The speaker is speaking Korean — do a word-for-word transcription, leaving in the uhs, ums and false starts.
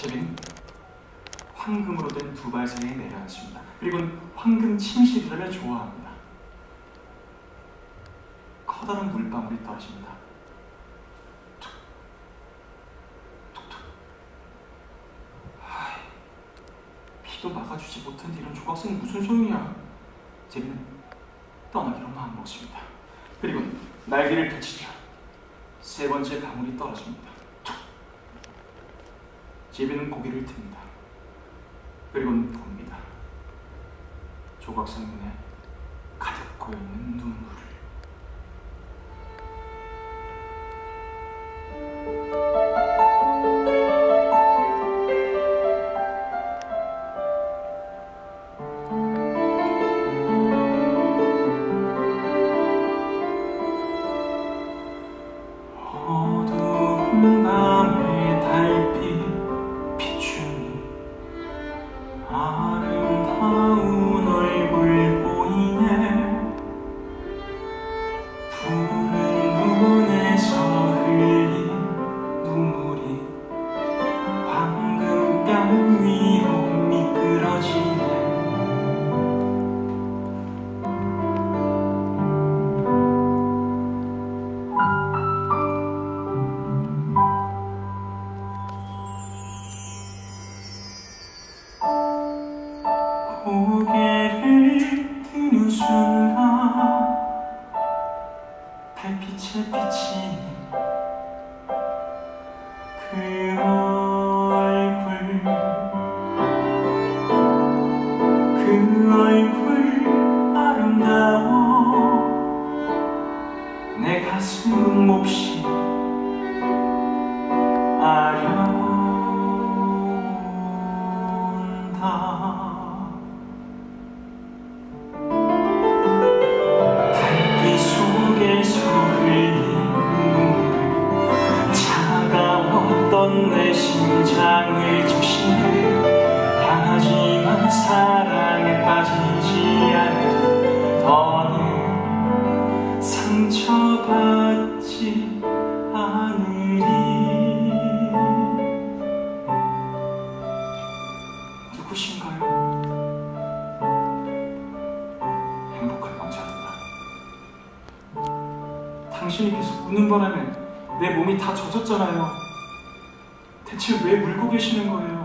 제비는 황금으로 된 두 발 사이에 내려앉습니다. 그리고는 황금 침실들을 좋아합니다. 커다란 물방울이 떨어집니다. 툭, 툭툭. 하이, 비도 막아주지 못한 이런 조각상이 무슨 소용이야. 제비는 떠나기로 마음먹습니다. 그리고는 날개를 펼치자 세 번째 방울이 떨어집니다. 툭. 제비는 고개를 듭니다. 그리고는 봅니다. 조각상 눈에 가득 고여있는 눈물을. 어두운 밤의 달빛 비추니 아름다운 얼굴 보이네. 푸른 눈에서 흘린 눈물이 황금뺨 위로 미끄러지네. 고개를 드는 순간 달빛에 비친 그 얼굴, 그 얼굴 아름다워. 내 가슴은 몹시 아련다. 내 심장을 적시네. 하지만 사랑에 빠지지 않고 더는 상처받지 않으리. 누구신가요? 행복할 왕자입니다. 당신이 계속 우는 바람에 내 몸이 다 젖었잖아요. 대체 왜 울고 계시는 거예요?